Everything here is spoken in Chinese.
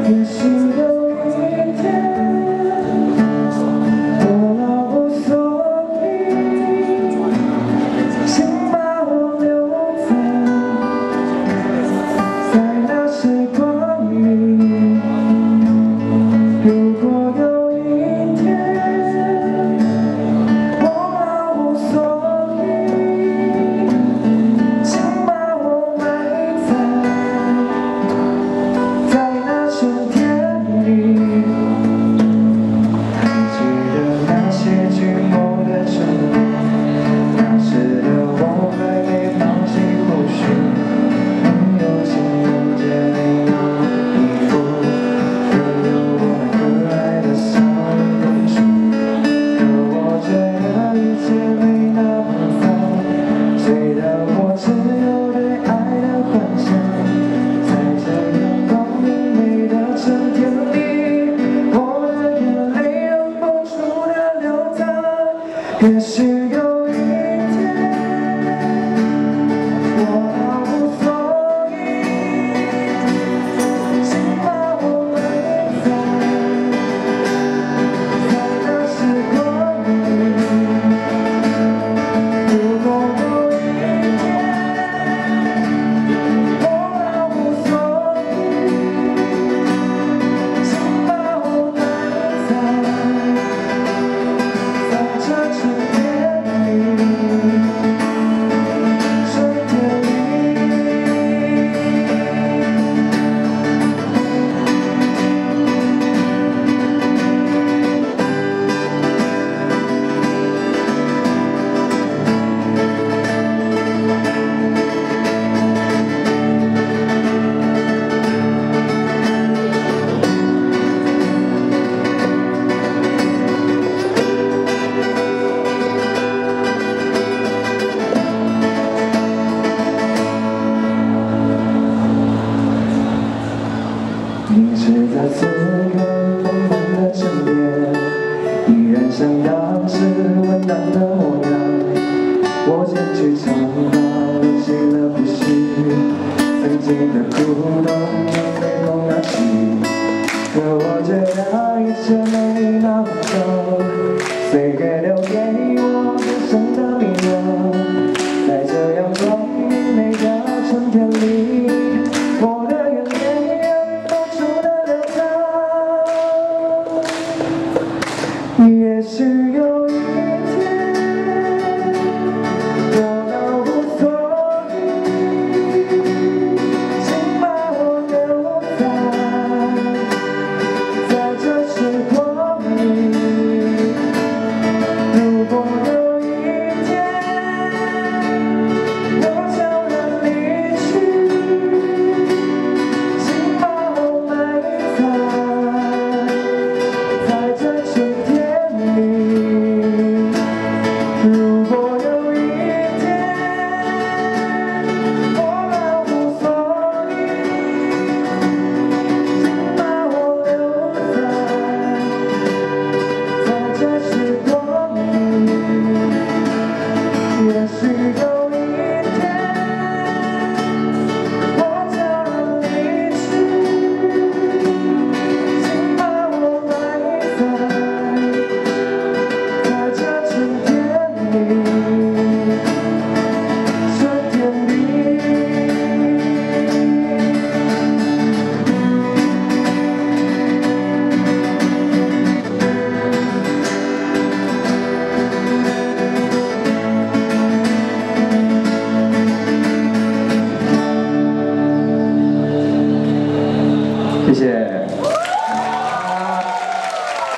也许有一天，我老无所依，请把我留在那时光里。如果有一天，我老无所依，请把我埋在那春天里。还记得那些寂寞的春天，那时的我还没放弃，或许能有情人节没有礼物，也有我们可爱的少女公主。可我觉得一切没那么烦，虽然我只有对爱的幻想，在这阳光明媚的春天里，我的眼泪忍不住的流淌。也许有一天，我老无所依，请把我埋在那时光里。如果有一天，我老无所依，请把我埋在这春天里，春天里。凝视在此刻丰满的晨点，依然像当时温暖的模样。我剪去长发，留起了胡须，曾经的鼓动。